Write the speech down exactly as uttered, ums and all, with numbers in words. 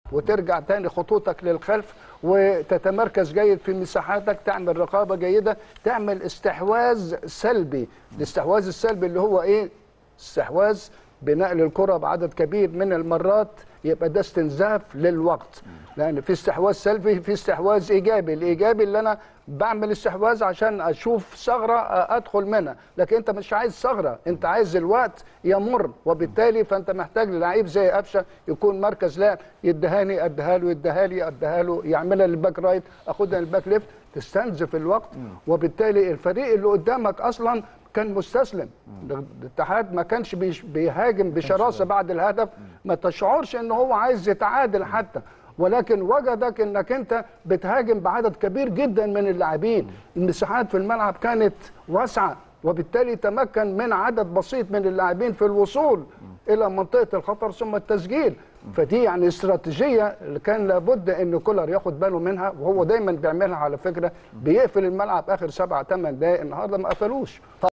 وترجع تاني خطوطك للخلف وتتمركز جيد في مساحاتك، تعمل رقابه جيده، تعمل استحواذ سلبي. الاستحواذ السلبي اللي هو ايه؟ استحواذ بنقل الكره بعدد كبير من المرات، يبقى ده استنزاف للوقت. لان في استحواذ سلبي، في استحواذ ايجابي. الايجابي اللي انا بعمل استحواذ عشان اشوف ثغره ادخل منها، لكن انت مش عايز ثغره، انت عايز الوقت يمر، وبالتالي فانت محتاج للعيب زي قفشه يكون مركز لاعب، يدهاني اديها له، يديها لي اديها له، يعملها للباك رايت اخدها للباك ليفت، تستنزف الوقت. وبالتالي الفريق اللي قدامك اصلا كان مستسلم. الاتحاد ما كانش بيهاجم بشراسه بعد الهدف، ما تشعرش ان هو عايز يتعادل حتى، ولكن وجدك انك انت بتهاجم بعدد كبير جدا من اللاعبين، المساحات في الملعب كانت واسعه، وبالتالي تمكن من عدد بسيط من اللاعبين في الوصول الى منطقه الخطر ثم التسجيل. فدي يعني استراتيجيه اللي كان لابد ان كولر ياخد باله منها، وهو دايما بيعملها على فكره، بيقفل الملعب اخر سبع ثمان دقائق، النهارده ما قفلوش.